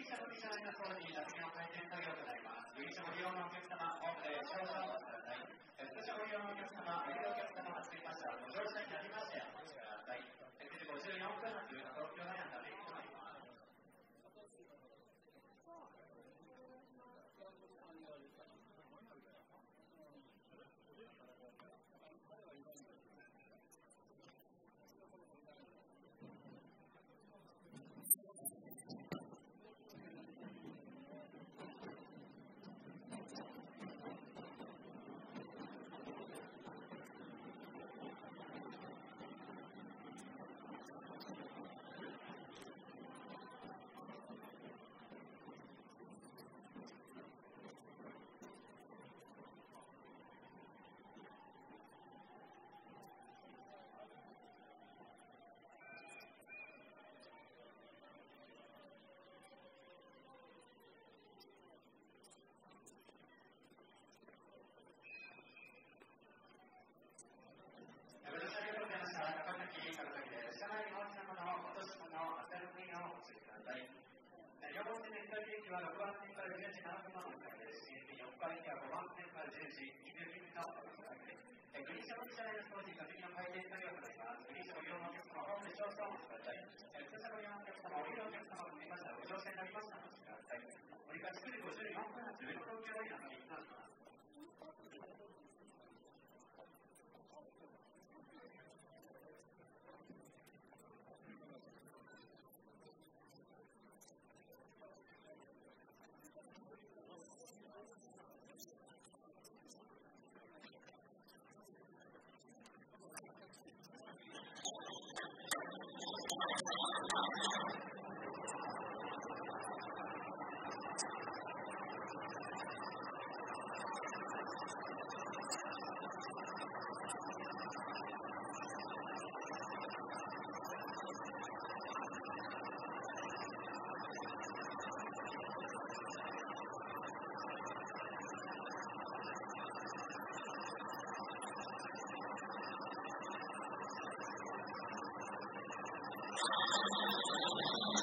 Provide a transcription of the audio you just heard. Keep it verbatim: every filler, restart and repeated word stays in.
車ご利用の当時、座席の回転作業となります。グリーン車ご利用のお客様、ホームで少々お待ちください。普通車ご利用のお客様、お利用お客様がつきましたら、ご乗車になりましてお待ちください。くじごじゅうよんぷん発、東京ダイヤの旅となります。よんばん線の光駅はろくばん線からじゅうじななふんのお使いです。よんばん駅はごばん線からじゅうじにじゅうにふんのお使いです。グリーン車の車内の当時、座席の回転作業となります。グリーン車ご利用のお客様、ホームで少々お待ちください。普通車ご利用のお客様、お利用のお客様が乗りましたら、ご乗車になりましたらお待ちください。折り返しくじごじゅうよんぷん発、上野東京ダイヤの旅となります。 Thank you.